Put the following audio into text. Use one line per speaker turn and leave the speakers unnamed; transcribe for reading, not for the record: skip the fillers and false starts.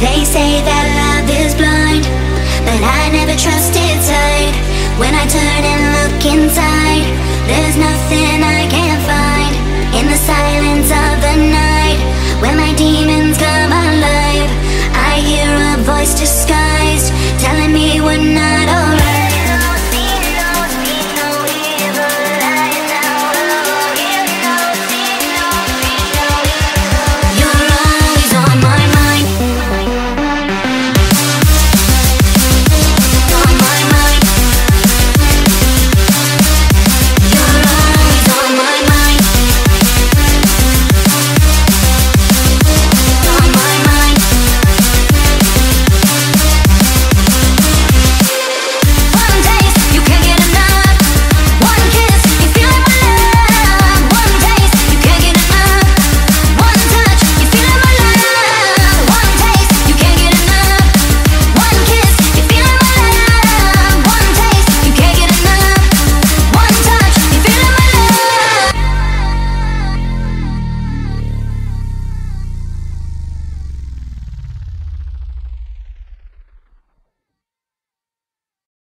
They say that love is blind, but I never trusted sight. When I turn and look inside, there's nothing I can't find. In the silence of the night, when my demons come alive, I hear a voice disguised, telling me we're not